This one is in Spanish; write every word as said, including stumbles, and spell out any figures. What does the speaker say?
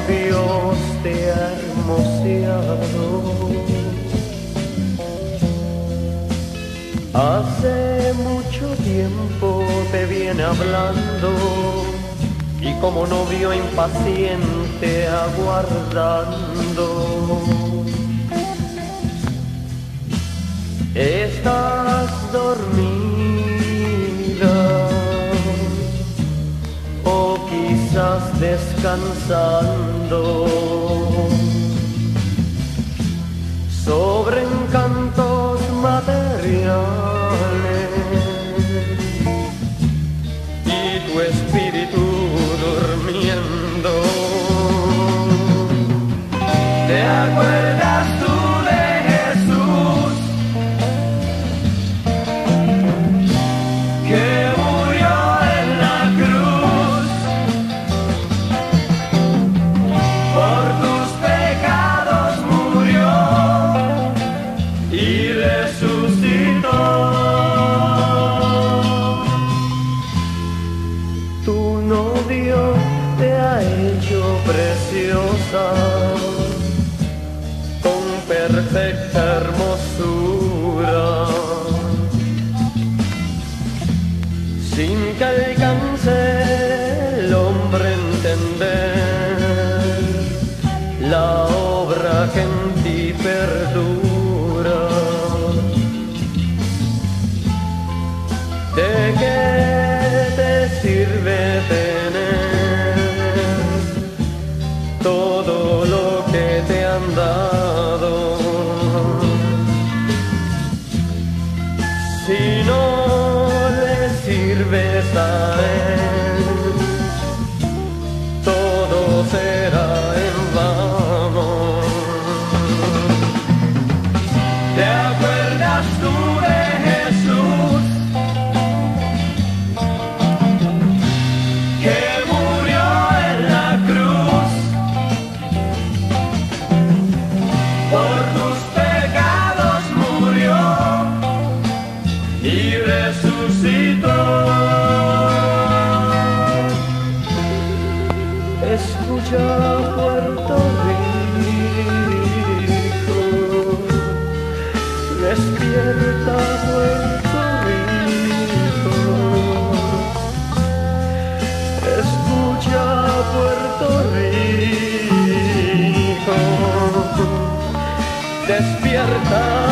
Dios te ha hermoseado. Hace mucho tiempo te viene hablando y como novio impaciente aguardando. Estás dormida o quizás descansando sobre encantos materiales y tu espíritu durmiendo. ¿Te acuerdas tú de Jesús que murió en la cruz por tus pecados murió y resucitó? Tu novio te ha hecho preciosa con perfecta hermosura, sin que alcance el hombre entender la obra que en ti perdura. ¿De qué te sirve tener todo lo que te han dado si no le sirves a él? Todo será en vano. ¿Te acuerdas tú de Jesús que murió en la cruz por tus pecados murió y resucitó? Escucha, Puerto Rico, despierta, Puerto Rico. Escucha, Puerto Rico, despierta.